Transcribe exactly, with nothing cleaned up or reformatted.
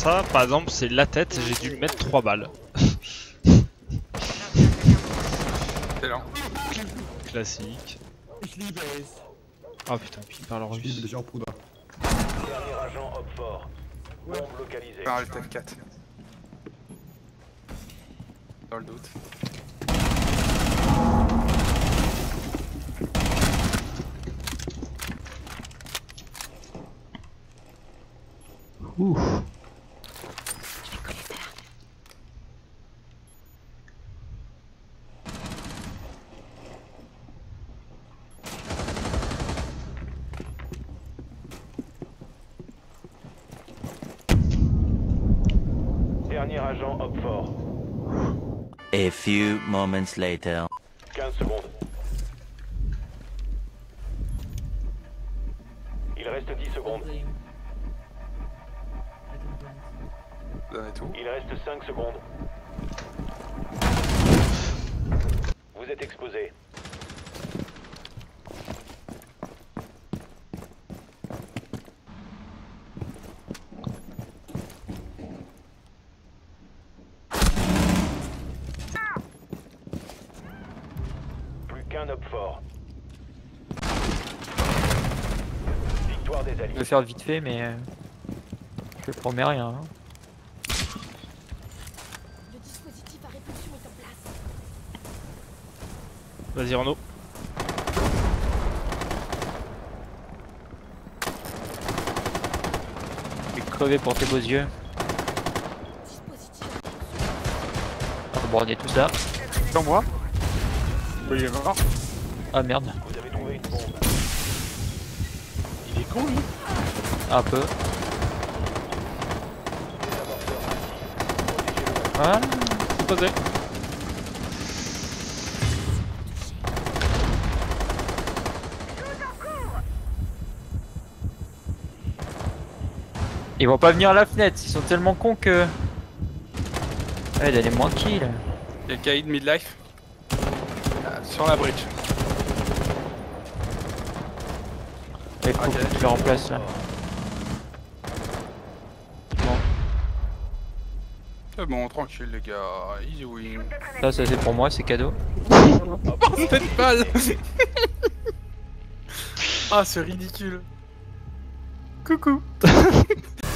ça, par exemple, c'est la tête, j'ai dû mettre trois balles. C'est lent. Classique. Oh putain, puis il parle en russe. Déjà en poudre. Dernier agent Hop fort. Bombe localisée. Par le F quatre. Dans le doute. Ouh. Dernier agent Hop fort. A few moments later. quinze secondes. Il reste dix secondes. Donnez tout. Il reste cinq secondes. Vous êtes exposé. Plus qu'un Hop fort. Victoire des Je alliés. vais faire vite fait, mais euh, je promets rien. Hein. Le dispositif à répulsion est en place. Vas-y Renaud. Je vais crever pour tes beaux yeux. Dispositif On va border tout ça. Sur moi. Oui, il est mort. Ah merde. Vous avez trouvé une bombe. Il est con lui. Un peu. Des avorteurs actifs. Ah. C'est posé. Ils vont pas venir à la fenêtre, ils sont tellement cons que... Ouais, elle est moins kill. Il y a le caïd midlife. Ah, sur la bridge. Il faut Ok. que tu le remplaces là. Bon, C'est bon, tranquille les gars. Easy win. ça, ça c'est pour moi, c'est cadeau. Cette balle. Ah, c'est ridicule. Coucou.